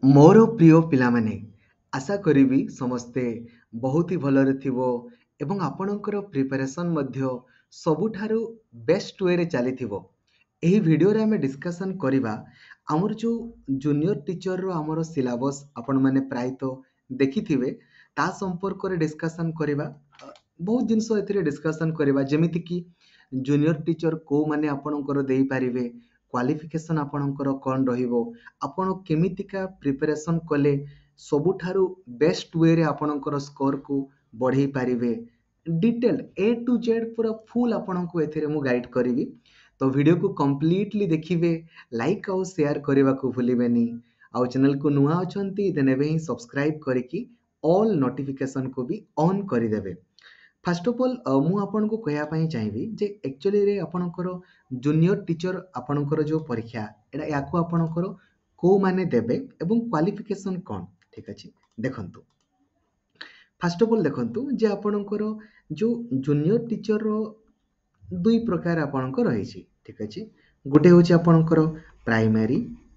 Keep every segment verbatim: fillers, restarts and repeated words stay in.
ମୋର ପ୍ରିୟ ପିଲାମାନେ, ଆଶା କରିବି ସମସ୍ତେ ବହୁତ ହି ଭଲରେ ଥିବ ଏବଂ ଆପଣଙ୍କର ପ୍ରିପାରେସନ୍ ମଧ୍ୟ ସବୁଠାରୁ ବେଷ୍ଟ ୱେରେ ଚାଲିଥିବ। ଏହି ଭିଡ଼ିଓରେ ଆମେ ଡିସ୍କସନ୍ କରିବା ଆମର ଯେଉଁ ଜୁନିୟର ଟିଚରର ଆମର ସିଲାବସ୍ ଆପଣମାନେ ପ୍ରାୟତଃ ଦେଖିଥିବେ ତା ସମ୍ପର୍କରେ ଡିସ୍କସନ୍ କରିବା। ଅ, ବହୁତ ଜିନିଷ ଏଥିରେ ଡିସ୍କସନ୍ କରିବା, ଯେମିତିକି ଜୁନିୟର ଟିଚର କେଉଁମାନେ ଆପଣଙ୍କର ଦେଇପାରିବେ, କ୍ୱାଲିଫିକେସନ୍ ଆପଣଙ୍କର କ'ଣ ରହିବ, ଆପଣ କେମିତିକା ପ୍ରିପାରେସନ୍ କଲେ ସବୁଠାରୁ ବେଷ୍ଟ ୱେରେ ଆପଣଙ୍କର ସ୍କୋରକୁ ବଢ଼େଇ ପାରିବେ। ଡିଟେଲ୍ ଏ ଟୁ ଜେଡ୍ ପୁରା ଫୁଲ୍ ଆପଣଙ୍କୁ ଏଥିରେ ମୁଁ ଗାଇଡ଼ କରିବି। ତ ଭିଡ଼ିଓକୁ କମ୍ପ୍ଲିଟଲି ଦେଖିବେ, ଲାଇକ୍ ଆଉ ସେୟାର କରିବାକୁ ଭୁଲିବେନି। ଆଉ ଚ୍ୟାନେଲକୁ ନୂଆ ଅଛନ୍ତି ଦେନ୍ ଏବେ ହିଁ ସବସ୍କ୍ରାଇବ୍ କରିକି ଅଲ୍ ନୋଟିଫିକେସନ୍କୁ ବି ଅନ୍ କରିଦେବେ। ଫାଷ୍ଟ ଅଫ୍ ଅଲ୍ ମୁଁ ଆପଣଙ୍କୁ କହିବା ପାଇଁ ଚାହିଁବି ଯେ ଆକ୍ଚୁଆଲିରେ ଆପଣଙ୍କର ଜୁନିୟର ଟିଚର ଆପଣଙ୍କର ଯେଉଁ ପରୀକ୍ଷା ଏଇଟା ୟାକୁ ଆପଣଙ୍କର କେଉଁମାନେ ଦେବେ ଏବଂ କ୍ୱାଲିଫିକେସନ୍ କ'ଣ, ଠିକ୍ ଅଛି। ଦେଖନ୍ତୁ, ଫାଷ୍ଟ ଅଫ୍ ଅଲ୍ ଦେଖନ୍ତୁ ଯେ ଆପଣଙ୍କର ଯେଉଁ ଜୁନିୟର ଟିଚରର ଦୁଇ ପ୍ରକାର ଆପଣଙ୍କର ରହିଛି, ଠିକ୍ ଅଛି। ଗୋଟେ ହେଉଛି ଆପଣଙ୍କର ପ୍ରାଇମାରୀ,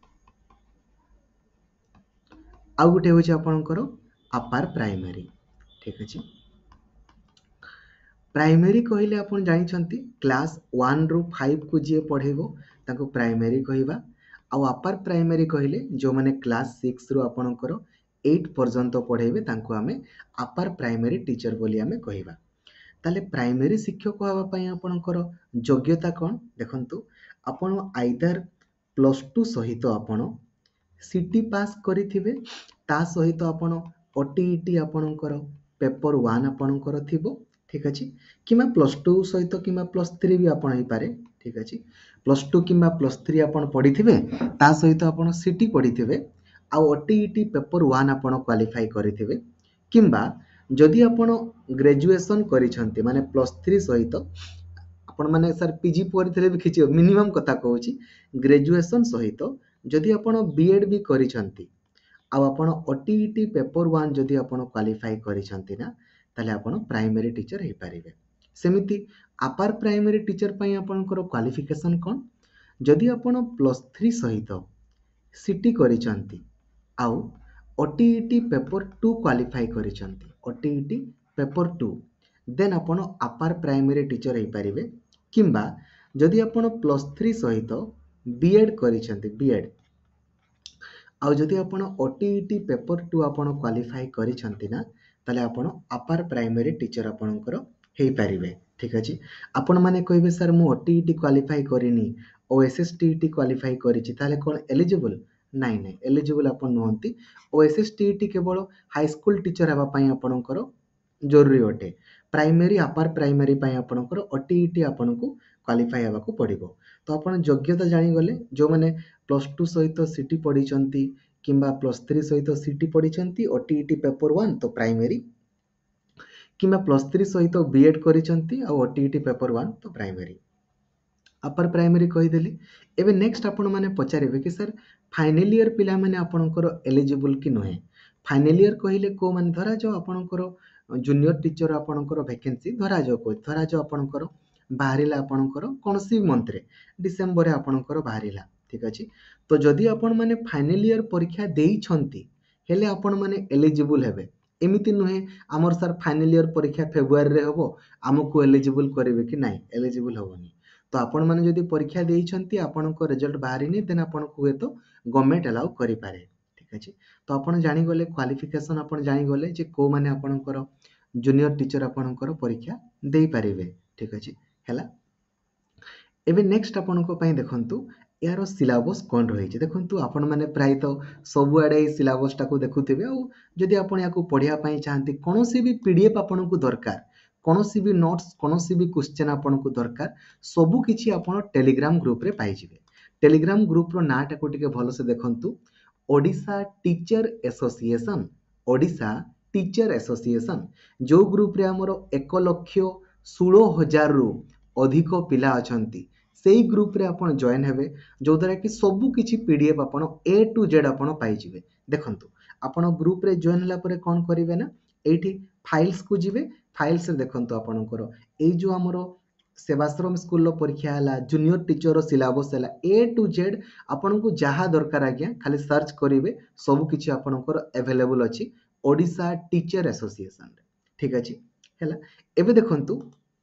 ଆଉ ଗୋଟେ ହେଉଛି ଆପଣଙ୍କର ଆପାର ପ୍ରାଇମାରୀ, ଠିକ୍ ଅଛି। ପ୍ରାଇମେରୀ କହିଲେ ଆପଣ ଜାଣିଛନ୍ତି କ୍ଲାସ୍ ୱାନ୍ରୁ ଫାଇଭକୁ ଯିଏ ପଢ଼େଇବ ତାଙ୍କୁ ପ୍ରାଇମେରୀ କହିବା। ଆଉ ଆପାର ପ୍ରାଇମେରୀ କହିଲେ ଯେଉଁମାନେ କ୍ଲାସ୍ ସିକ୍ସରୁ ଆପଣଙ୍କର ଏଇଟ୍ ପର୍ଯ୍ୟନ୍ତ ପଢ଼େଇବେ ତାଙ୍କୁ ଆମେ ଆପାର ପ୍ରାଇମେରୀ ଟିଚର ବୋଲି ଆମେ କହିବା। ତାହେଲେ ପ୍ରାଇମେରୀ ଶିକ୍ଷକ ହେବା ପାଇଁ ଆପଣଙ୍କର ଯୋଗ୍ୟତା କ'ଣ? ଦେଖନ୍ତୁ, ଆପଣ ଆଇଦର ପ୍ଲସ୍ ଟୁ ସହିତ ଆପଣ ସିଟି ପାସ୍ କରିଥିବେ, ତା ସହିତ ଆପଣ ଓ ଟି ଇ ଟି ଆପଣଙ୍କର ପେପର ୱାନ୍ ଆପଣଙ୍କର ଥିବ, ଠିକ୍ ଅଛି। କିମ୍ବା ପ୍ଲସ୍ ଟୁ ସହିତ କିମ୍ବା ପ୍ଲସ୍ ଥ୍ରୀ ବି ଆପଣ ହେଇପାରେ, ଠିକ୍ ଅଛି। ପ୍ଲସ୍ ଟୁ କିମ୍ବା ପ୍ଲସ୍ ଥ୍ରୀ ଆପଣ ପଢ଼ିଥିବେ, ତା ସହିତ ଆପଣ ସିଟି ପଢ଼ିଥିବେ, ଆଉ O T E T paper one ଆପଣ କ୍ୱାଲିଫାଇ କରିଥିବେ। କିମ୍ବା ଯଦି ଆପଣ ଗ୍ରାଜୁଏସନ୍ କରିଛନ୍ତି ମାନେ ପ୍ଲସ୍ ଥ୍ରୀ ସହିତ ଆପଣମାନେ ସାର୍ ପିଜି କରିଥିଲେ ବି କିଛି ମିନିମମ୍ କଥା କହୁଛି, ଗ୍ରାଜୁଏସନ୍ ସହିତ ଯଦି ଆପଣ ବି ଏଡ଼୍ ବି କରିଛନ୍ତି ଆଉ ଆପଣ O T E T paper one ଯଦି ଆପଣ କ୍ୱାଲିଫାଇ କରିଛନ୍ତି ନା, ତାହେଲେ ଆପଣ ପ୍ରାଇମେରୀ ଟିଚର ହେଇପାରିବେ। ସେମିତି ଆପାର ପ୍ରାଇମେରୀ ଟିଚର ପାଇଁ ଆପଣଙ୍କର କ୍ୱାଲିଫିକେସନ୍ କ'ଣ? ଯଦି ଆପଣ ପ୍ଲସ୍ ଥ୍ରୀ ସହିତ ସିଟି କରିଛନ୍ତି ଆଉ O T E T paper two qualify କରିଛନ୍ତି, O T E T paper two, ଦେନ୍ ଆପଣ ଆପାର ପ୍ରାଇମେରୀ ଟିଚର ହେଇପାରିବେ। କିମ୍ବା ଯଦି ଆପଣ ପ୍ଲସ୍ ଥ୍ରୀ ସହିତ ବି ଏଡ଼୍ କରିଛନ୍ତି, ବି ଏଡ଼୍ ଆଉ ଯଦି ଆପଣ O T E T paper two ଆପଣ କ୍ୱାଲିଫାଇ କରିଛନ୍ତି ନା, ତାହେଲେ ଆପଣ ଆପାର ପ୍ରାଇମେରୀ ଟିଚର ଆପଣଙ୍କର ହେଇପାରିବେ, ଠିକ୍ ଅଛି। ଆପଣମାନେ କହିବେ ସାର୍ ମୁଁ ଓ ଟି ଇ ଟି କ୍ୱାଲିଫାଇ କରିନି, O S S T E T qualify କରିଛି, ତାହେଲେ କ'ଣ ଏଲିଜିବୁଲ୍? ନାଇଁ ନାଇଁ, ଏଲିଜିବୁଲ୍ ଆପଣ ନୁହନ୍ତି। ଓ ଏସ୍ ଏସ୍ ଟି ଇ ଟି କେବଳ ହାଇସ୍କୁଲ ଟିଚର ହେବା ପାଇଁ ଆପଣଙ୍କର ଜରୁରୀ ଅଟେ। ପ୍ରାଇମେରୀ ଆପାର ପ୍ରାଇମେରୀ ପାଇଁ ଆପଣଙ୍କର ଓ ଟି ଇ ଟି ଆପଣଙ୍କୁ କ୍ୱାଲିଫାଇ ହେବାକୁ ପଡ଼ିବ। ତ ଆପଣ ଯୋଗ୍ୟତା ଜାଣିଗଲେ, ଯେଉଁମାନେ ପ୍ଲସ୍ ଟୁ ସହିତ ସିଟି ପଢ଼ିଛନ୍ତି କିମ୍ବା ପ୍ଲସ୍ ଥ୍ରୀ ସହିତ ସିଟି ପଢ଼ିଛନ୍ତି, O T E T paper one ତ ପ୍ରାଇମେରୀ, କିମ୍ବା ପ୍ଲସ୍ ଥ୍ରୀ ସହିତ ବି ଏଡ଼୍ କରିଛନ୍ତି ଆଉ O T E T paper one ତ ପ୍ରାଇମେରୀ। ଆପାର ପ୍ରାଇମେରୀ କହିଦେଲି। ଏବେ ନେକ୍ସଟ ଆପଣମାନେ ପଚାରିବେ କି ସାର୍ ଫାଇନାଲ ଇୟର ପିଲାମାନେ ଆପଣଙ୍କର ଏଲିଜିବୁଲ୍ କି ନୁହେଁ? ଫାଇନାଲ ଇୟର କହିଲେ କେଉଁମାନେ? ଧରାଯାଉ ଆପଣଙ୍କର ଜୁନିୟର ଟିଚର ଆପଣଙ୍କର ଭ୍ୟାକେନ୍ସି ଧରାଯାଉ କହୁଛି, ଧରାଯାଉ ଆପଣଙ୍କର ବାହାରିଲା ଆପଣଙ୍କର କୌଣସି ମନ୍ଥରେ, ଡିସେମ୍ବରରେ ଆପଣଙ୍କର ବାହାରିଲା, ଠିକ୍ ଅଛି। ତ ଯଦି ଆପଣମାନେ ଫାଇନାଲ ଇୟର ପରୀକ୍ଷା ଦେଇଛନ୍ତି ହେଲେ ଆପଣମାନେ ଏଲିଜିବୁଲ୍ ହେବେ। ଏମିତି ନୁହେଁ ଆମର ସାର୍ ଫାଇନାଲ ଇୟର ପରୀକ୍ଷା ଫେବୃଆରୀରେ ହେବ, ଆମକୁ ଏଲିଜିବୁଲ୍ କରିବେ କି? ନାହିଁ, ଏଲିଜିବୁଲ୍ ହେବନି। ତ ଆପଣମାନେ ଯଦି ପରୀକ୍ଷା ଦେଇଛନ୍ତି ଆପଣଙ୍କ ରେଜଲ୍ଟ ବାହାରିନି, ଦେନ୍ ଆପଣଙ୍କୁ ହୁଏତ ଗଭର୍ଣ୍ଣମେଣ୍ଟ ଆଲାଉ କରିପାରେ, ଠିକ୍ ଅଛି। ତ ଆପଣ ଜାଣିଗଲେ କ୍ୱାଲିଫିକେସନ୍, ଆପଣ ଜାଣିଗଲେ ଯେ କେଉଁମାନେ ଆପଣଙ୍କର ଜୁନିୟର ଟିଚର ଆପଣଙ୍କର ପରୀକ୍ଷା ଦେଇପାରିବେ, ଠିକ୍ ଅଛି। ହେଲା, ଏବେ ନେକ୍ସଟ ଆପଣଙ୍କ ପାଇଁ ଦେଖନ୍ତୁ ଏହାର ସିଲାବସ୍ କ'ଣ ରହିଛି। ଦେଖନ୍ତୁ, ଆପଣମାନେ ପ୍ରାୟତଃ ସବୁଆଡ଼େ ଏଇ ସିଲାବସ୍ଟାକୁ ଦେଖୁଥିବେ। ଆଉ ଯଦି ଆପଣ ୟାକୁ ପଢ଼ିବା ପାଇଁ ଚାହାନ୍ତି, କୌଣସି ବି ପି ଡି ଏଫ୍ ଆପଣଙ୍କୁ ଦରକାର, କୌଣସି ବି ନୋଟ୍ସ, କୌଣସି ବି କ୍ୱେଶ୍ଚନ୍ ଆପଣଙ୍କୁ ଦରକାର, ସବୁ କିଛି ଆପଣ ଟେଲିଗ୍ରାମ ଗ୍ରୁପରେ ପାଇଯିବେ। ଟେଲିଗ୍ରାମ ଗ୍ରୁପର ନାଁଟାକୁ ଟିକେ ଭଲସେ ଦେଖନ୍ତୁ, Odisha teacher association, Odisha teacher association, ଯେଉଁ ଗ୍ରୁପରେ ଆମର ଏକ ଲକ୍ଷ ଷୋହଳ ହଜାରରୁ ଅଧିକ ପିଲା ଅଛନ୍ତି, ସେଇ ଗ୍ରୁପରେ ଆପଣ ଜଏନ୍ ହେବେ, ଯେଉଁଦ୍ୱାରା କି ସବୁ କିଛି ପି ଡି ଏଫ୍ ଆପଣ ଏ ଟୁ ଜେଡ୍ ଆପଣ ପାଇଯିବେ। ଦେଖନ୍ତୁ, ଆପଣ ଗ୍ରୁପରେ ଜଏନ୍ ହେଲା ପରେ କ'ଣ କରିବେ ନା, ଏଇଠି ଫାଇଲ୍ସକୁ ଯିବେ। ଫାଇଲ୍ସରେ ଦେଖନ୍ତୁ ଆପଣଙ୍କର ଏଇ ଯେଉଁ ଆମର सेवाश्रम स्कूल परीक्षा है जूनियर टीचर सिलेबस है ए टू जेड आपन को जहाँ दरकार आज्ञा खाली सर्च करेंगे सबकि आपंकर अवेलेबल अच्छी ओडिशा टीचर एसोसिएशन ठीक अच्छे है एवं देखु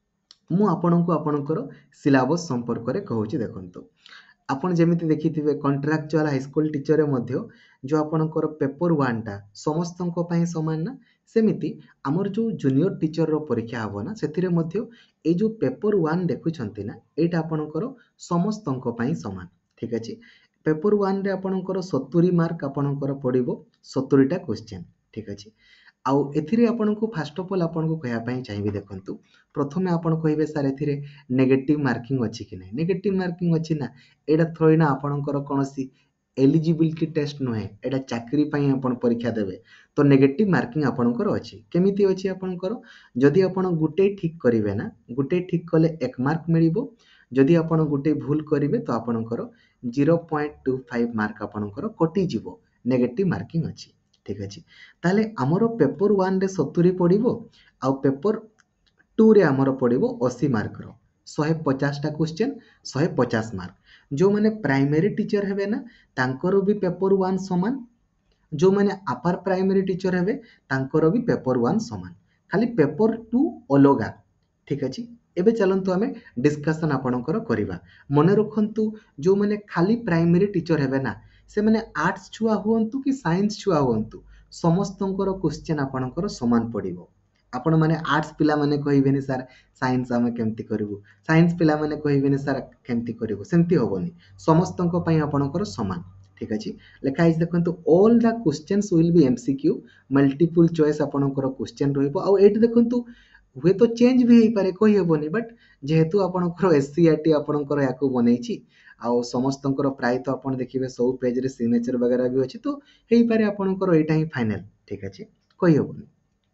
मु आपन को आपणकर सिलेबस संपर्क में कहूँ देखु आपन जमीती देखिथिबे कॉन्ट्रैक्चुअल हाईस्कूल टीचर रे मध्य जो आपणकर पेपर वन टा समस्त समान ना सेमिति आमर जो जूनियर टीचर रो परीक्षा हबो ना सेथिरे मध्य ए जो पेपर वन देखुछंती ना एटा आपणकर समस्त समान ठीक अछि पेपर वन रे आपणकर सत्तरी मार्क आपणकर पड़िबो सत्तरी टा क्वेश्चन ठीक अछि आउ एथिरे आपनको फास्ट ऑफ ऑल आपनको कहया पई चाहिबे देखंतु प्रथमे आपण कहिबे सर एथिरे नेगेटिव मार्किंग अछि कि नै नेगेटिव मार्किंग अछि ना एडा थोड़ी ना आपणकर कोनोसी एलिजिबिलिटी टेस्ट नहे एडा चाकरी पई आपण परीक्षा देबे तो नेगेटिव मार्किंग आपणकर अछि केमिति अछि आपणकर जदि आपण गुटे ठीक करिवे ना गुटे ठीक कले एक मार्क मिलिबो जदि आपण गुटे भूल करिवे तो आपणकर zero point two five mark आपणकर कटि जिवो नेगेटिव मार्किंग अछि ठीक अच्छे ताले आमर पेपर वन रे सत्तरी पड़ो आउ पेपर टू रे आमर पड़ो अशी मार्क रो शहे पचास टा क्वेश्चन शहे पचास मार्क जो मैंने प्राइमरी टीचर हेबे ना तांकर भी पेपर वन समान जो मैंने अपर प्राइमरी टीचर हेबे तांकर भी पेपर वन समान खाली पेपर टू अलगा ठीक अच्छे एबे चलंतु आमे डिस्कशन आपणकर करिबा मने रखंतु जो मैंने खाली प्राइमरी टीचर हेबे ना से मैंने आर्ट्स छुआ हुअंतु कि साइंस छुआ हुअंतु समस्तंकर क्वेश्चन आपणकर समान पड़िबो आपण माने आर्ट्स पिला माने कहिबेनी सर साइंस आमे केमती करिवु साइंस पिला माने कहिबेनी सर केमती करिवु सेमती होबोनी समस्तंक पई आपणकर समान ठीक अछि लेखा इज देखंतु all the questions will be MCQ multiple choice आपणकर क्वेश्चन रहइबो आ एट देखंतु हुए तो चेंज भी पारे कही हेबोनी बट जेहेतु आपणकर एससीआरटी आपणकर याकू बनेछि आउ समस्तंकर प्राय तो आपण देखिबे सब पेज रे सिग्नेचर वगैरह भी अछि तो हेई पारे आपणकर एटा ही फाइनल ठीक अछि कही हेबोनी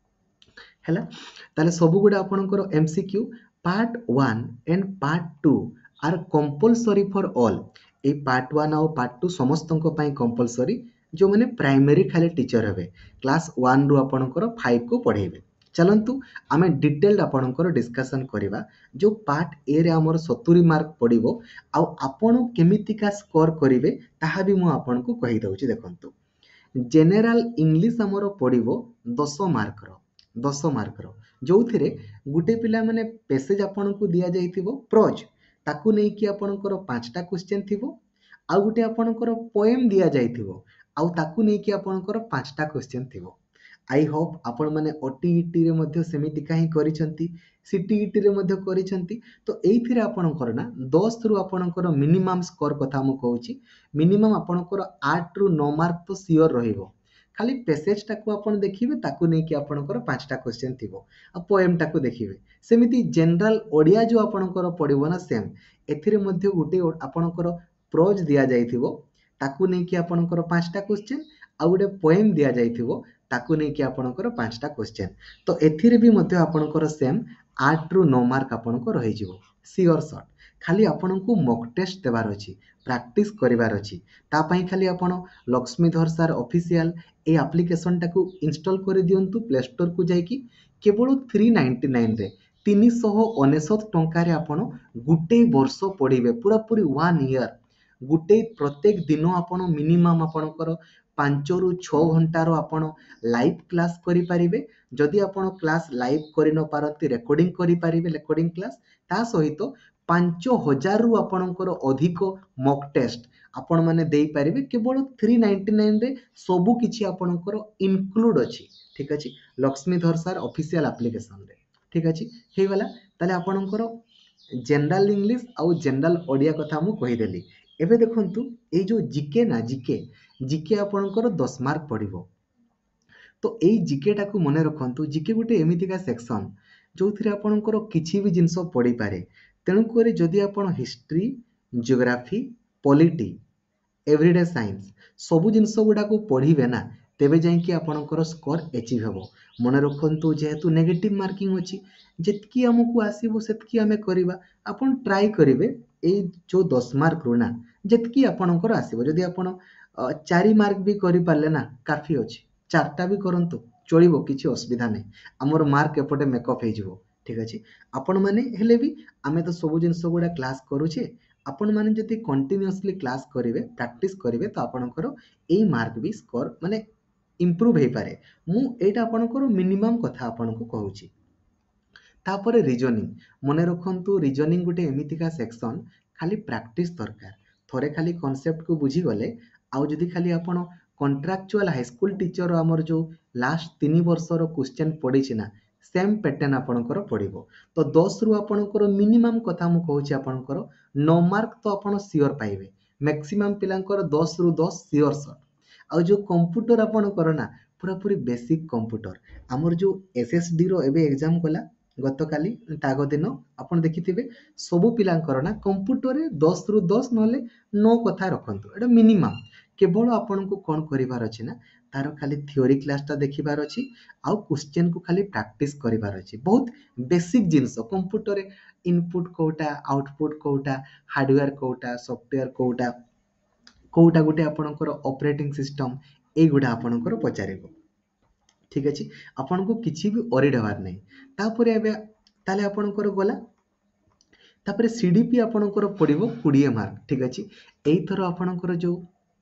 हैला ताले सब गुडा आपणकर MCQ part one and part two are compulsory for all ए पार्ट वन और पार्ट टू समस्तंक पई कंपलसरी जो माने प्राइमरी खाली टीचर हेबे क्लास वन रु आपणकर फाइव को पढेबे चलंतु आमे डिटेल्ड आपणकर डिस्कशन करिबा जो पार्ट ए रे हमर सत्तरी मार्क पड़िबो आ आपण केमितिका स्कोर करिवे ताहा भी मु आपण को कहि दउची देखंतु जनरल इंग्लिश हमर पड़िबो दस मार्क रो दस मार्क रो जोथिरे गुटे पिला माने पैसेज आपण को दिया जाइथिबो प्रोज ताकू नै कि आपणकर पांचटा क्वेश्चन थिबो आ गुटे आपणकर पोएम दिया जाइथिबो आ ताकू नै कि आपणकर पांचटा क्वेश्चन थिबो आई होप आपण माने ओटीईटी रे मध्ये सेमिति काहे करिसंती सीटीईटी रे मध्ये करिसंती तो एइथिरे आपणकर ना दस रु आपणकर मिनिमम स्कोर कथा मु कहूची मिनिमम आपणकर आठ रु नौ मार्क तो सियोर रहिबो खाली पैसेज टाको आपण देखिबे ताकू नै कि आपणकर पांचटा क्वेश्चन थिबो आ पोएम टाको देखिबे सेमिति जनरल ओडिया जो आपणकर पडिबो ना सेम एथिरे मध्ये गुटे आपणकर प्रोज दिया जाइथिबो ताकू नै कि आपणकर पांचटा क्वेश्चन आ गुटे पोएम दिया जाइथिबो ताकू नै कि आपणकर पांचटा क्वेश्चन तो एथिरे भी मध्ये आपणकर सेम आठ रु नौ मार्क आपणकर रहि जिवो सियोर शॉट खाली आपणको मॉक टेस्ट देबार अछि प्रैक्टिस करिवार अछि ता पई खाली आपण लक्ष्मीधर सर ऑफिशियल ए एप्लीकेशन टाको इंस्टॉल कर दियंतु प्ले स्टोर को जाई कि केवल तीन सौ निन्यानवे रे तीन सौ उनसठ टंका रे आपण गुटे वर्ष पढिबे पूरा पूरी वन ईयर गुटे प्रत्येक दिन आपण मिनिमम आपणकर पांच रु छह घंटार आपण लाइव क्लास करि पारिबे जदि आपण क्लास लाइव करि न पारती रेकॉर्डिंग करि पारिबे रेकॉर्डिंग क्लास ता सहित पांच हजार रु आपणकर अधिक मॉक टेस्ट आपण माने देई पारिबे केवल तीन सौ निन्यानवे रे सबु किछि आपणकर इनक्लूड अछि ठीक अछि लक्ष्मीधर सर ऑफिशियल एप्लीकेशन रे ठीक अछि हे वाला ताले आपणकर जनरल इंग्लिश आउ जनरल ओडिया कथा मु कहि देली एबे देखंतु ए जो जीके ना जीके जीके आपणकर दस मार्क पड़िबो तो एई जीके टाकू मने रखंतु जीके गुटे एमितिका सेक्शन जो थिरे आपणकर किछि भी जिंस पड़ी पारे तेणु करी जदि आपण history geography polity everyday science सबु जिंस गुडा को पढ़िबे ना तेबे जाई कि आपणकर स्कोर अचीव हेबो मने रखंतु जेहेतु नेगेटिव मार्किंग अछि जेतकी हमकु आसीबो सेतकी हमें करिबा आपण ट्राई करिवे ए जो दस मार्क रो ना जेतकी आपणकर आसीबो जदि आपण चार मार्क भी करि पारले ना काफी अछि चारटा भी करंतु चलिबो किछि असुविधा नै हमर मार्क एपटे मेकअप हे जिवो ठीक अच्छे आपण मैंने हेले भी आमे तो सब जिन गुड़ा क्लास करुचे आपण मैंने जदि कंटिन्यूअसली क्लास करेंगे प्रैक्टिस करेंगे तो आपणकर यही मार्क भी स्कोर माने इम्प्रूव हो पारे मु एटा आपणकर मिनिमम कथा आपन को कहूची तापर रिजनिंग मन रखु रिजनिंग गोटे एमितिका सेक्शन खाली प्रैक्टिस दरकार थोड़े खाली कॉन्सेप्ट को बुझी गले आउ जदि खाली आपण कॉन्ट्रैक्चुअल हाईस्कूल टीचर आमर जो लास्ट तीन वर्षर क्वेश्चन पड़ी ना सेम पैटर्न आपणकर पड़ो तो दस रु आपणकर मिनिमम कथा मु कहूँ आपणकर नौ मार्क तो आप सियोर पाइबे मैक्सिमम पिलांकर दस रु दस सियोर सट आउ जो कंप्यूटर आपणकर ना पूरा पूरी बेसिक कंप्यूटर आमर जो एसएसडी रो एबे एग्जाम कला गत काली ताग दिन आपन देखिथिबे सबु पिलांकर ना कंप्यूटर रे दस रु दस नले नौ कथा रखंतु एटा मिनिमम केवल आपन को कोन करिवार अछि ना तार खाली थ्योरी क्लास ता देखिबार अछि आउ क्वेश्चन को खाली प्रैक्टिस करिवार अछि बहुत बेसिक जिंस कंप्यूटर रे इनपुट कोटा आउटपुट कोटा हार्डवेयर कोटा सॉफ्टवेयर कोटा कोटा गोटे आपणकर ऑपरेटिंग सिस्टम ए गुडा आपणकर पचारिबो ठीक अच्छे आपन को किसी भी ओरिड हबार नहीं तापर एबे ताले आपणकर गला तापर सीडीपी आपणकर पड़िबो बीस मार्क ठीक अच्छे एई थरो आपणकर जो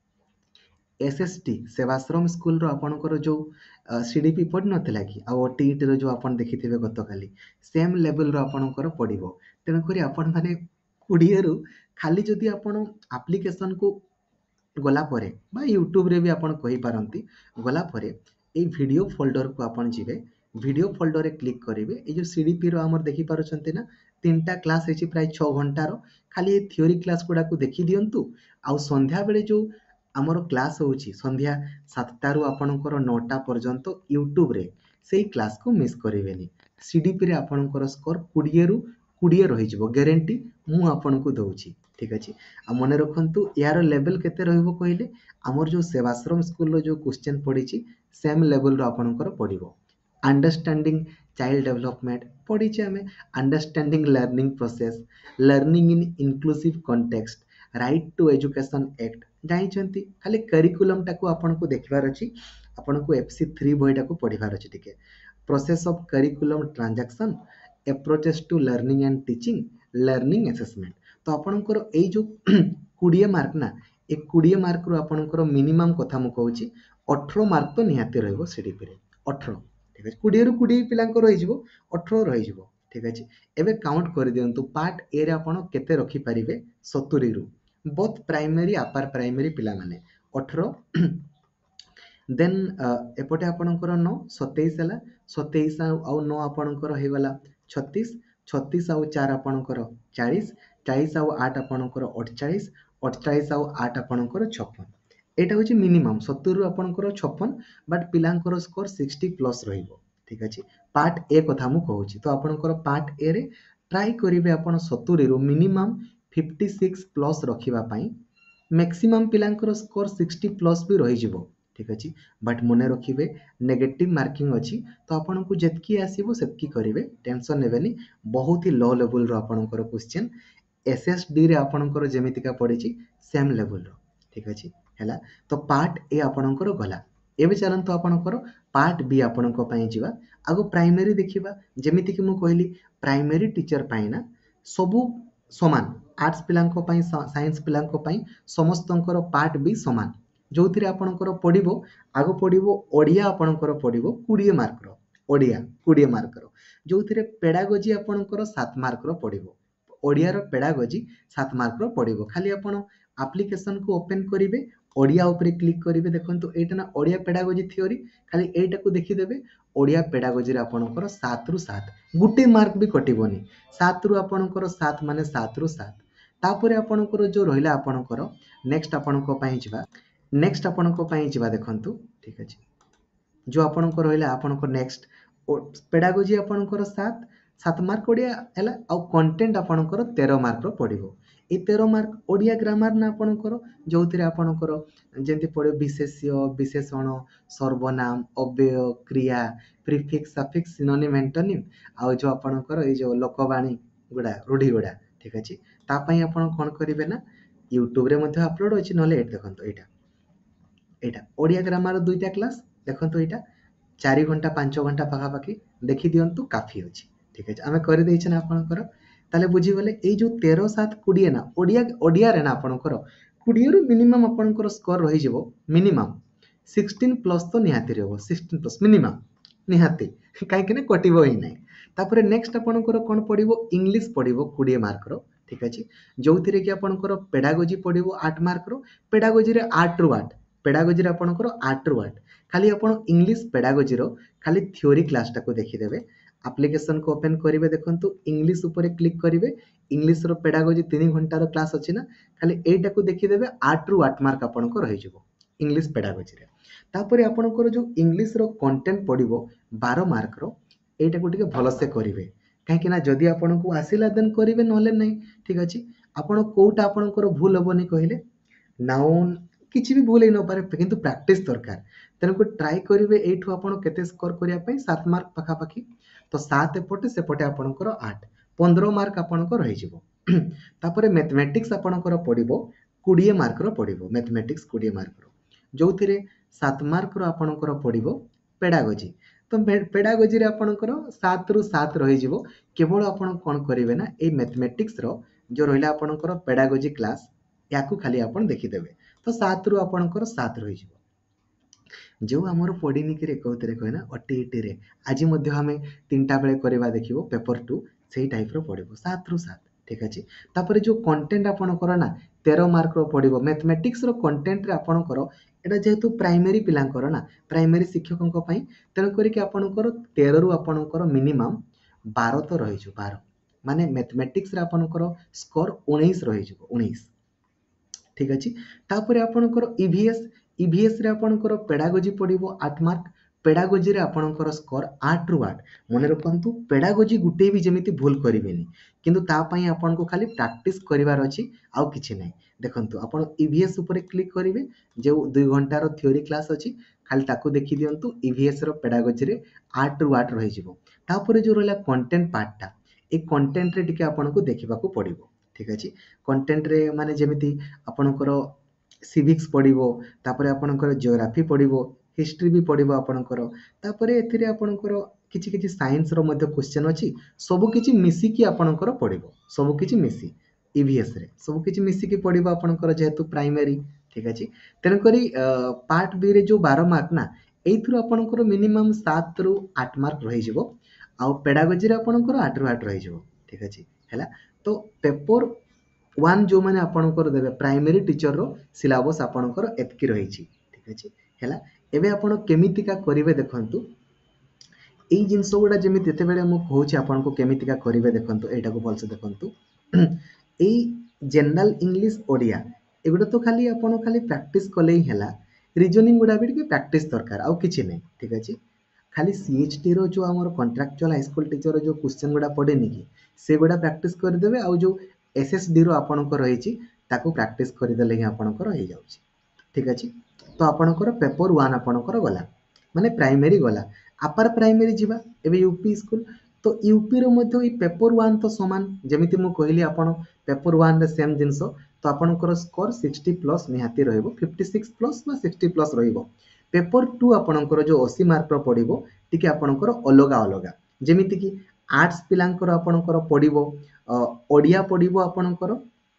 एसएसटी सेवाश्रम स्कूल रो आपणकर जो सीडीपी पड़ नथिला कि आ ओटीईटी रो जो आपन देखिथिबे गत काली सेम लेवल रो आपणकर पड़िबो तेन करी आपन माने बीस रु खाली जदि आपन एप्लीकेशन को गला परे बा यूट्यूब रे भी आपन कहि पारंती गला परे ए वीडियो फोल्डर को आपन जिवे वीडियो फोल्डर रे क्लिक करेंगे ये जो सीडीपी रो हमर देखि पारुछंती ना तीनटा क्लास है प्राय छह घंटा रो खाली ये थ्योरी क्लास गुडा को देखि दियंतु आउ संध्या बेले जो हमर क्लास होची संध्या सातटा रु आपनकर नौटा पर्यंत यूट्यूब रे सेही क्लास को मिस करिवेनी सीडीपी रे आपनकर स्कोर बीस रु बीस रही जिवो गारंटी मु आपन को दउची ठीक अच्छे आ मन रखु यार लेवल केते रहइबो कहले आमर जो सेवाश्रम स्कूल रो जो क्वेश्चन पड़ी सेम लेवल रो आपनकर पड़िबो अंडरस्टैंडिंग चाइल्ड डेवलपमेंट पढ़ी आम understanding learning process learning in inclusive context right to education act जानी खाली करिकुलम टाको आपन को देखबार अछि आपन को एफसी थ्री बहीटा को पढ़िबार अछि ठीक है process of curriculum transaction approaches to learning and teaching learning assessment तो आपनकर ए जो बीस मार्क ना ए बीस मार्क रो आपनकर मिनिमम कथा मु कहूची अठारह मार्क तो निहाती रहइबो सीडीपी रे अठारह ठीक है बीस रु बीस पिलांकर रही जिवो अठारह रही जिवो ठीक अच्छे एबे काउंट कर दियंतु पार्ट ए रे आपण केते रखि परिबे सत्तर रु बोथ प्राइमरी अपर प्राइमरी पिला माने अठारह देन एपटे आपणकर नौ सतैश है सतैश आउ नौ आपणकर हो गला छत्तीस छत्तीस आउ चार आपणकर चालीस चालीस आउ आठ आपणकर अड़चाश अड़चाश आउ आठ आपणकर छप्पन एटा हूँ मिनिमम सत्तर रु आपणकर छप्पन बट पिलांकर स्कोर सिक्सटी प्लस रहिबो ठीक अच्छे पार्ट ए कथा मु कहूची तो आपणकर पार्ट ए रे ट्राई करिवे आपण सत्तर रु मिनिमम फिफ्टी सिक्स प्लस रखिबा पई मैक्सिमम पिलांकर स्कोर सिक्सटी प्लस भी रही जिवो ठीक अच्छे बट मन रखिए नेगेटिव मार्किंग अच्छी तो आपन को जितकी आसो सेतकी करेंगे टेंशन नेबेनी बहुत ही लो लेवल आपणकर क्वेश्चन एसएसडी रे आपणकर जेमितिका पड़ी सेम लेवल रो ठीक अच्छे है तो पार्ट ए आपणकर गला एबे चलंतु आपणकर पार्ट बी आपणक पई जिवा आगो प्राइमरी देखिबा जेमिति कि मु कहली प्राइमरी टीचर पई ना सबु समान आर्ट्स पिलांको पई साइंस पिलांको पई समस्तंकर पार्ट बी समान जो थी आपणकर पड़ो आग पड़ो ओडिया आपणकर पड़ो बीस मार्क रो ओडिया बीस मार्क रो जो थी पेडागोजी आपणकर सात मार्क रो पड़ो ओडिया रो पेडागोजी सात मार्क रो पड़ो खाली आपण एप्लिकेशन को ओपन करेंगे ओडिया उपरे क्लिक करेंगे देखो एटा ना ओडिया पेडागोजी थ्योरी खाली एटा को देखिदेवे ओडिया पेडागोजी रे आपणकर सात रु सात गुटे मार्क भी कटिबोनी सात रु आपणकर सात माने सात रु सात तापर आपणकर जो रहिला आपणकर नेक्स्ट आपणक पई जिबा नेक्स्ट आपणक पई जिबा देखंतु ठीक अछि जो आपणक रहिला आपणक नेक्स्ट पेडागोजी आपणकर सात सात मार्क ओडिया हैला आ कंटेंट आपणकर तेरह मार्क रो पड़िबो ए तेरह मार्क ओडिया ग्रामर ना आपणकर जो थी आपणकर जेंति पड़े विशेष्य विशेषण सर्वनाम अव्यय क्रिया प्रीफिक्स सफिक्स सिनोनिम एंटोनिम आ जो आपणकर ए जो लोकवाणी गुडा रूढ़ी गुडा ठीक अछि ता पई आपण कोन करिवे ना यूट्यूब रे मध्ये अपलोड अछि नले एट देखंतु एटा एटा ओडिया ग्रामर दुईटा क्लास देखंतु एटा चार घंटा पांच घंटा पाखापाखि देखी दियंतु काफी अछि ठीक अच्छे आम कर आपणकर ताले बुझीगले ये जो तेरह सात कोड़े ना ओडिया ओडिया रे ना आपणकर कोड़े रु मिनिमम आपणकर स्कोर रही मिनिमम सिक्सटीन प्लस तो निहाती रहो सिक्सटीन प्लस मिनिमम निहाती कहीं कटो ही ना तापर नेक्स्ट आपणकर कौन पड़ो इंग्लीश पड़ो कोड़े मार्क रो ठीक अच्छे जो थी कि आपणकर पेडागोजी पड़ो आठ मार्क रो पेडागोजी रे आठ रु आठ पेडागोजी रे आपणकर आठ रु आठ खाली आपण इंग्लीश पेडागोजी रो खाली थ्योरी क्लास टाको देखिदेवे एप्लिकेशन को ओपन करेंगे देखो इंग्लीश उपर क्लिक करेंगे इंग्लीश रो पेडागोजी तीन घंटार क्लास अच्छी ना खाली एटा को देखिदेवे आठ रु आठ मार्क आपंकर रही इंग्लीश पेडागोजी तापर आपंकर जो इंग्लीश रो कंटेंट पड़ो बारह मार्क रो एटा को टिके भलसे करेंगे कहीं जदि आपन को आसला देन करेंगे ना ना ठीक अच्छे आपड़ कौटा आपंकर भूल हेनी कहले नाउन किसी भी भूल न पारे किंतु प्रैक्टिस दरकार तेणुक ट्राई करेंगे यू आप स्कोर करने सात मार्क पखापाखि तो सात एपटे सेपटे आपंकर आठ पंद्रह मार्क आपंकर रही मैथमेटिक्स आपंकर पड़ो कोड़े मार्क पड़ो मैथमेटिक्स कोड़े मार्क जो थे सात मार्क आपंकर पड़ो पेडागोजी तो पेडागोजी आपंकर सात रु सात रही केवल आपड़ कौन करेंगे ना ये मैथमेटिक्स रो जो रहा आपंकर पेडागोजी क्लास या खाली आप देखीदेवे तो सात रु आपंकर सात रही जो आमर पड़ीनी कि कहते कहना ओटीईटी रे आज आम तीन टा बेले करवा देखो पेपर टू से टाइप रो पड़ो सात रु सात ठीक अच्छे तापर जो कंटेंट आपंकर ना तेरह मार्क रो पड़ो मैथमेटिक्स रो कंटेंट रे आपंकर एटा जेहेतु प्राइमरी पिलांकर ना प्राइमरी शिक्षकों तेणु करके आपंकर तेरह रु आपंकर मिनिमम बारह तो रही बारह माने मैथमेटिक्स रे आपंकर स्कोर उन्नीस रही उन्नीस ठीक अच्छे तापर आपंकर ईवीएस ईवीएस रे आपंकर पेडागोजी पड़ो आठ मार्क पेडागोजी रे आपंकर स्कोर आठ रु आठ मन रखु पेडागोजी गुटे भी जमी भूल करेंगे किंतु तापाई आपन को खाली प्रैक्टिस करिवार अछि आउ किछि नै देखंतु आपण ईवीएस ऊपर क्लिक करिवे जो दुई घंटार थ्योरी क्लास अछि खाली ताको देखि दियंतु ईवीएस रो पेडागोजी रे आठ रु आठ रही जिवो तापर जो रहला कंटेंट पार्टटा ए कंटेंट रे टिके आपन को देखिबा को पड़िबो ठीक अछि कंटेंट रे माने जेमिति आपनकर सिविक्स पड़ो तापर आपनकर जियोग्राफी पड़ो हिस्ट्री भी पड़ो आपनकर तापर एथिरे आपनकर किछि किछि साइंस रो मध्ये क्वेश्चन अछि सब किछि मिसिकी आपनकर पड़ो सब किछि मिसी ईवीएस रे सब किछि मिसिकी पड़ो आपनकर जेहेतु प्राइमरी ठीक अछि तेन करी पार्ट बी रे जो बारह मार्क ना एइथुर आपनकर मिनिमम सात रु आठ मार्क रही जिवो आ पेडागोजी रे आपनकर आठ रु आठ रही जिवो ठीक अछि हैला तो पेपर वन जो मैंने आपणकर देवे प्राइमरी टीचर रो सिलेबस आपणकर एतकी रही ठीक अच्छे है एवं आप केमितिका करेंगे देखु यही जिनस गुड़ा जमी जिते बड़े मुझे कहूँ आपन को केमितिका करेंगे देखु यहाँ को भलसे देखु यही जनरल इंग्लीश ओडिया एगुड़ा तो खाली आपन खाली प्रैक्टिस कले ही है रिजनिंग गुड़ा भी प्रैक्टिस दरकार आउ किछि नहीं ठीक अच्छे खाली सीएचटी रो जो आम कंट्राक्चुअल हाईस्कल टीचर जो क्वेश्चन गुड़ा पड़ेनि कि से गुड़ा प्रैक्टिस करदे आउ जो एसएसडी रो आपणकर रही ताको प्रैक्टिस करदेले ही आपणकर हो जाउछि ठीक अच्छे तो आपणकर पेपर वन आपणकर गला माने प्राइमरी गला अपर प्राइमरी जीवा एबे यूपी स्कूल तो यूपी रो मध्ये ई पेपर वन तो समान जेमिति मु कहली आपण पेपर वन रे सेम जिंस तो आपणकर स्कोर साठ प्लस निहाती रहइबो छप्पन प्लस बा साठ प्लस रहइबो पेपर टू आपणकर जो अस्सी मार्क रो पड़िबो टिके आपणकर अलगा अलगा जेमिति कि आर्ट्स पिलांकर आपणकर पड़िबो ओडिया पड़िबो आपणकर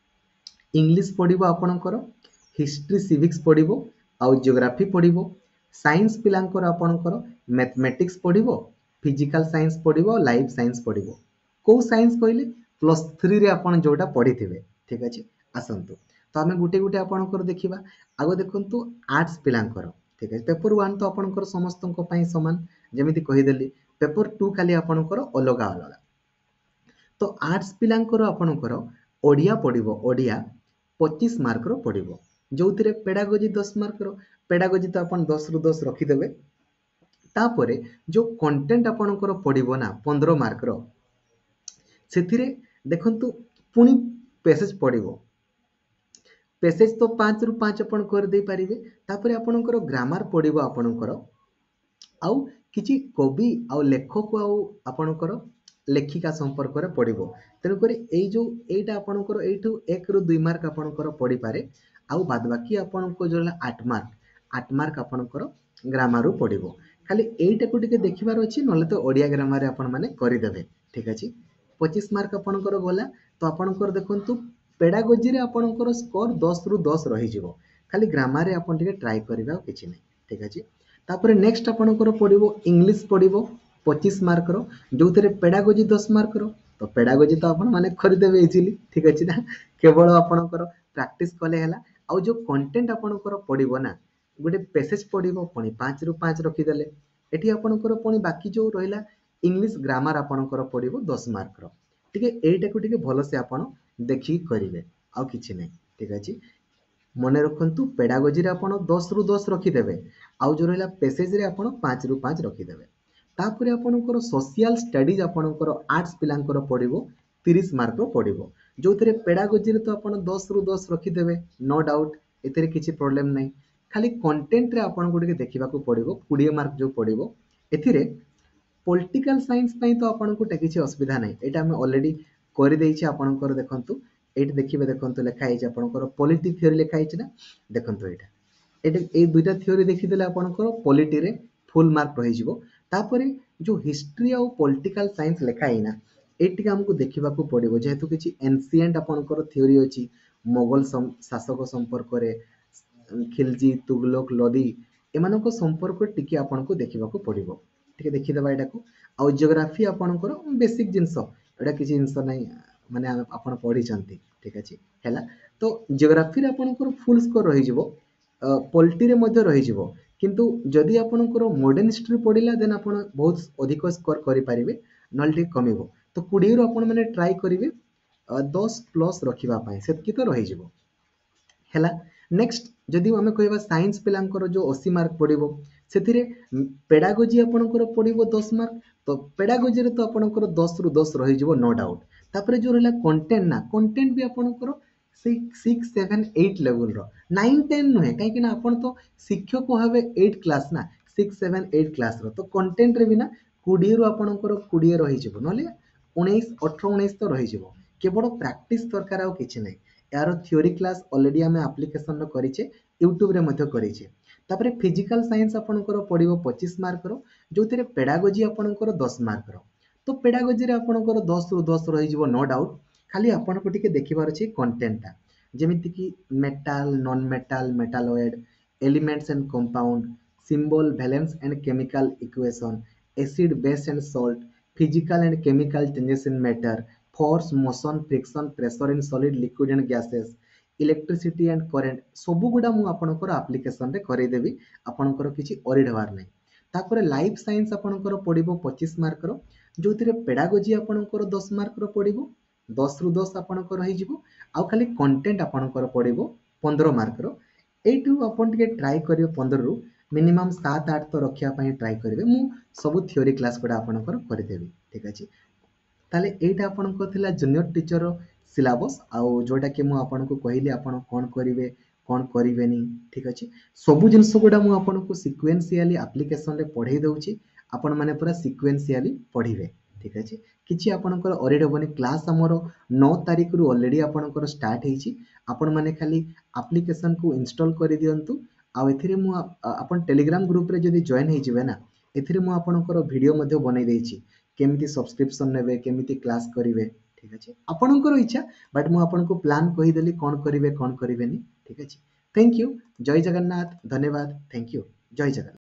इंग्लिश पड़िबो आपणकर हिस्ट्री सिविक्स पड़िबो आउ जियोग्राफी पड़िबो साइंस पिलांकर आपणकर मैथमेटिक्स पड़िबो फिजिकल साइंस पड़िबो लाइफ साइंस पड़िबो को साइंस कहले प्लस थ्री रे आपण जोटा पढ़िथिबे ठीक अछि आसंतु तो आमे गुटे गुटे आपणकर देखिबा आगो देखंतु आर्ट्स पिलांकर ठीक अछि पेपर वन तो आपणकर समस्तन पई समान जेमिति कहि देली पेपर टू खाली आपणकर अलगा अलगा तो आर्ट्स पिलांकर आपणकर ओडिया पड़िबो ओडिया पच्चीस मार्क रो पड़िबो जो थिरे पेडागोजी दस मार्क रो पेडागोजी तो आपण दस रु दस रखिदेवे तापरे जो कंटेंट आपणकर पड़िबो ना पंद्रह मार्क रो सेथिरे देखंतु पुनी पैसेज पड़िबो पैसेज तो पाँच रु पाँच आपण कर दे पारिबे तापरे आपणकर ग्रामर पड़िबो आपणकर आउ किछि कवि आउ लेखक आउ आपणकर लेखिका संपर्क में पड़ो तेणुक जो यहीटा आपणकर यू एक रु दुई मार्क आपणकर पड़ पारे आउ बाद बाकी आपको जो आठ मार्क आठ मार्क आपणकर ग्रामर पड़ो खाली एटा को टिके देखिबार अछि नले तो ओडिया ग्रामर रे आपण माने करि देबे ठीक अछि पच्चीस मार्क आपणकर गला तो आपणकर देखंतु पेडागोजी रे आपणकर स्कोर दस रु दस रही जिवो खाली ग्रामर रे आपण टिके ट्राई करबा किछि नै ठीक अछि तापर नेक्स्ट आपणकर पडिबो इंग्लिश पडिबो पच्चीस मार्क रो जोथरे पेडागोजी दस मार्क रो तो पेडागोजी तो आपण माने खरीदेबे इजिली ठीक अछि ना केवल आपणकर प्रैक्टिस कले हला आ जो कंटेंट आपणकर पडिबो ना गोटे पैसेज पडिबो पुणी पाँच रु पाँच रखिदेले एठी आपणकर पुणी बाकी जो रहिला इंग्लिश ग्रामर आपणकर पडिबो दस मार्क रो टिके एटा को टिके भलो से आपण देखि करिवे आ किछि नै ठीक अछि मने रखंतु पेडागोजी रे आपण दस रु दस रखिदेबे आउ जो रहिला पैसेज रे आपण पाँच रु पाँच रखिदेबे तापर आपणकर सोशल स्टडीज आपणकर आर्ट्स पिलांकर पडिबो तीस मार्क रो पडिबो जोथरे पेडागोजी रे तो आपण दस रु दस रखिदेबे नो डाउट एतरे किछि प्रॉब्लम नै खाली कंटेंट रे आपण गुडी देखिबा को पडिबो बीस मार्क जो पडिबो एथिरे पॉलिटिकल साइंस पई तो आपण को किछि असुविधा नै एटा हम ऑलरेडी करि देइछि आपणकर देखंतु एट देखिबे देखंतु लेखा है आपणकर पॉलिटी थ्योरी लेखा है ना देखंतु एटा एटा ए दुइटा थ्योरी देखिदेले आपणकर पॉलिटी रे फुल मार्क रहि जिवो तापरे जो हिस्ट्री और पॉलिटिकल साइंस लेखा है ना एटिके हमको देखिबा को पडिबो जेहेतु किछि एंशिएंट आपणकर थ्योरी अछि मोगल शासक संपर्क रे खिलजी तुगलक लोदी एमानको संपर्क टिके आपनको देखिबा को पडिबो टिके देखि देबा एटा को आ जियोग्राफी आपणकर बेसिक जिंस एटा किछि जिंस नै माने आपण पढी चंती ठीक अछि हैला तो जियोग्राफी रे आपणकर फुल स्कोर रहि जिवो पॉलिटी रे मध्ये रहि जिवो किंतु जदि आपणकर मॉडर्न हिस्ट्री पढिला देन आपण बहुत अधिक स्कोर करि परिबे नलटी कमिबो तो बीस रो आपण माने ट्राई करिवे दस प्लस रखिबा पई सेतकी तो रहि जिवो हैला नेक्स्ट जदि आम कहवा साइंस पिलांकर जो अस्सी मार्क पड़ो से पेडागोजी आपणकर पड़ो दस मार्क तो पेडागोजी रे तो आपणकर दस रु दस रही नो डाउट तापर जो रहा कंटेंट ना कंटेंट भी आपणकर सिक्स सेवेन एट लेवल रो नाइन टेन नुहे कहीं आप तो शिक्षक भावे एट क्लास ना सिक्स सेवेन एट क्लास रो तो कंटेंट रे भी ना बीस रु आपणकर बीस रही ना उन्नीस अठारह उन्नीस तो रही केवल प्रैक्टिस दरकार आ किछि नै यार थ्योरी क्लास ऑलरेडी आम एप्लिकेशन करिचे यूट्यूब रे मध्य करिचे तापरे फिजिकल साइंस आपणकर पड़ो पच्चीस मार्क रो जो पेडागोजी आपणकर दस मार्क रो तो पेडागोजी रे आपणकर दस रु दस रही नो डाउट खाली आपण को टिके देखिबार अछि कंटेंटटा जेमिति कि metal non metal metalloid elements and compound symbol valence and chemical equation acid base and salt physical and chemical changes in matter force motion friction pressure in solid liquid and gases electricity and current सब गुडा मु आपनकर application रे करे देबी आपनकर किछि worried हवार नै तापर लाइफ साइंस आपनकर पडिबो पच्चीस मार्क रो जोथिरे पेडागोजी आपनकर दस मार्क रो पडिबो दस रु दस आपनकर रहि जिवो आ खाली कंटेंट आपनकर पडिबो पंद्रह मार्क रो एटू आपन के ट्राई करियो पंद्रह रु मिनिमम सात आठ तो रखिया पई ट्राई करिवे मु सब थ्योरी क्लास गुडा आपनकर कर देबी ठीक अछि ताले एटा आपनको थिला जूनियर टीचर सिलेबस आउ जोटा कि मु आपनको कहली आपण कोन करिवे कोन करिवेनी ठीक अछि सब जिंस गुडा मु आपनको सीक्वेंशियली एप्लिकेशन रे पढाई दउची आपण माने पूरा सीक्वेंशियली पढिवे ठीक अछि किछि आपनकर ओरिड होबनी क्लास हमर नौ तारिख रु ऑलरेडी आपनकर स्टार्ट हेछि आपण माने खाली एप्लिकेशन को इंस्टॉल करि दियंतु आ एथिरे मु आपण टेलीग्राम ग्रुप रे जदी जॉइन हे जिवे ना एथिरे मु आपनकर वीडियो मध्ये बनै देछि केमिति सब्सक्रिप्शन नेबे केमिति क्लास करिवे ठीक अछि आपनकर इच्छा बट मु आपनको प्लान कहि देली कोन करिवे कोन करिवेनी ठीक अछि थैंक यू जय जगन्नाथ धन्यवाद थैंक यू जय जगन्नाथ।